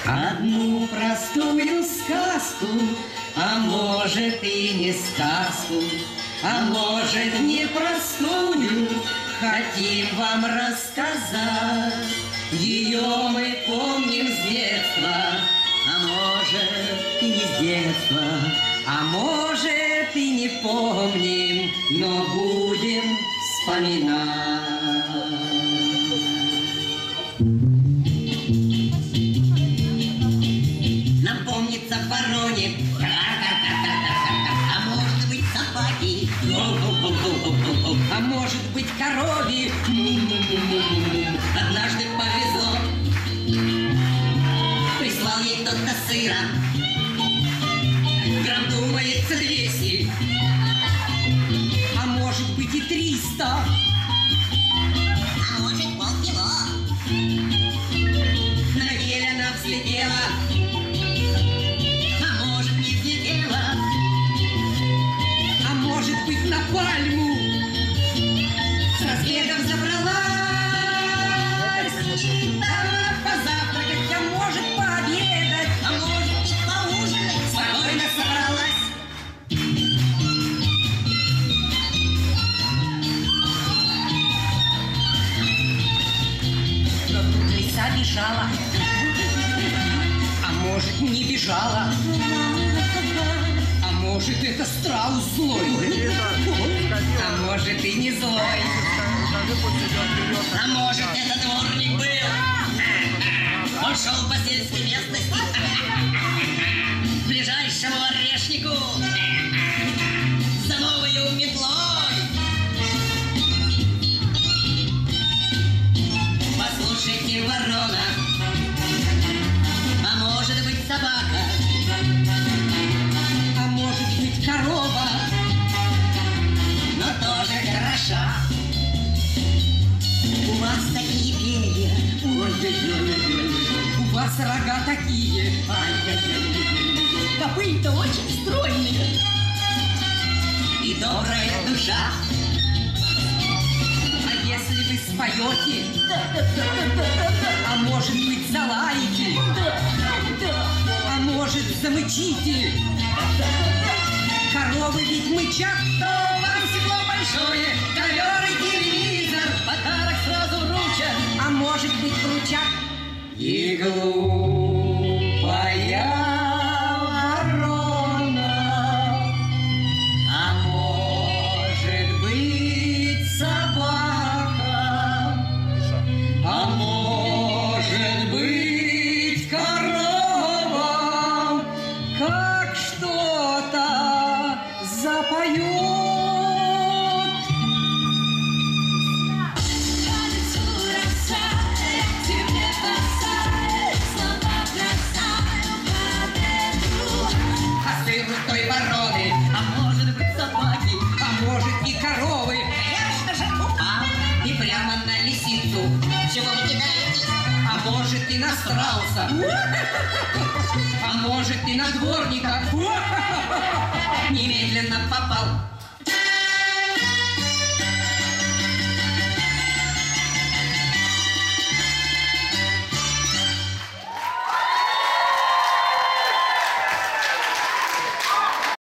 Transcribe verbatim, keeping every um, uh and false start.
Одну простую сказку, а может и не сказку, а может непростую, хотим вам рассказать. Ее мы помним с детства, а может и не с детства, а может и не помним, но будем вспоминать. Нам помнится вороне, а может быть собаки, а может быть корове. Однажды повезло, прислал ей кто-то сыра, грамм, думается, двести, а может быть и триста, а может полкило. На ель она взлетела, а может не взлетела, а может быть на пальму с разбегом забралась. Она позавтракать, а может пообедать, а может и поужинать, спокойно собралась. Но тут лиса бежала, а может не бежала, а может это страус злой, а может и не злой, а может это дворник был. Он шел по сельской местности к ближайшему орешнику за новою метлой. Послушайте, ворона, а может быть собака, а может быть корова, но тоже хороша. У вас такие перья, у вас рога такие, копыта очень стройные и добрая душа. а если вы споете, а может быть залаете, а может замычите, коровы ведь мычат, то вам стекло большое, ковер и телевизор, Подарок сразу вручат, а может быть вручат. И глупая ворона, а может быть собака, а может быть корова, как что-то запоет. А сын той вороны, а может быть собаки, а может и коровы, конечно же упал и прямо на лисицу, чего вы кидаетесь, а может и на страуса, а может и на дворника, немедленно попал.